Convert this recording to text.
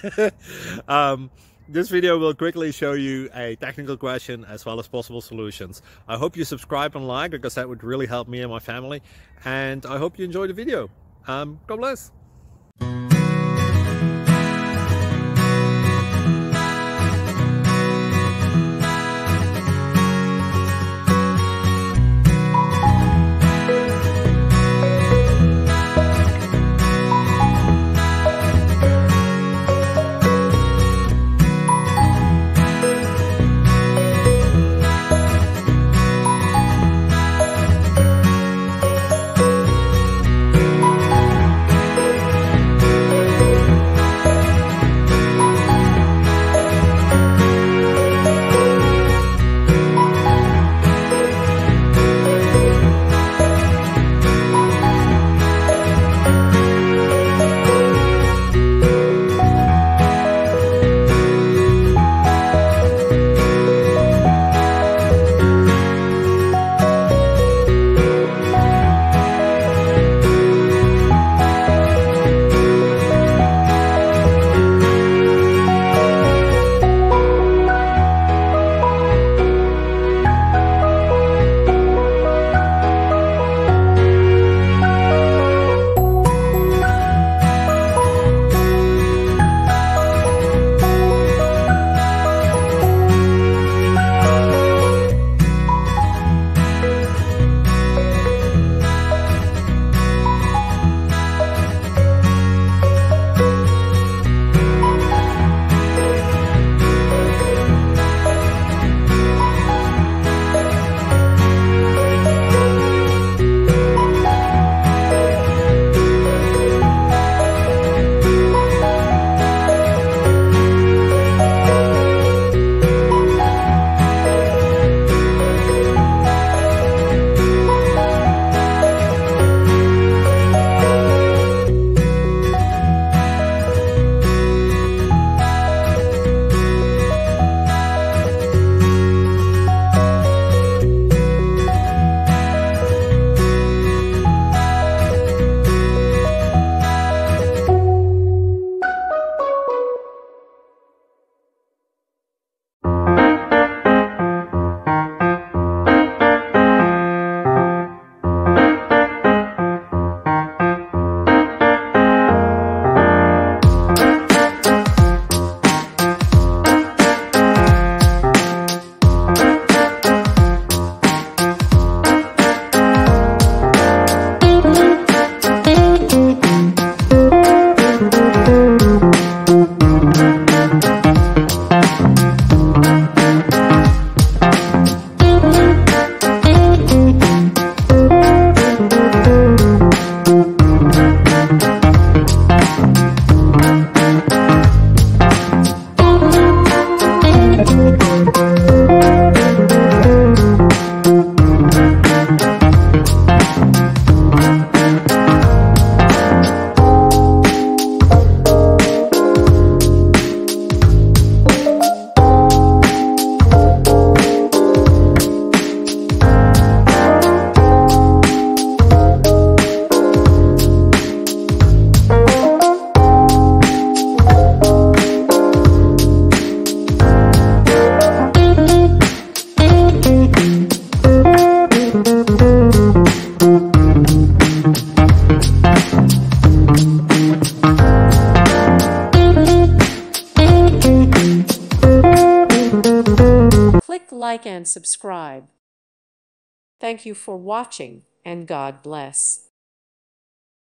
This video will quickly show you a technical question as well as possible solutions. I hope you subscribe and like, because that would really help me and my family. And I hope you enjoy the video. God bless. Click like and subscribe. Thank you for watching, and God bless.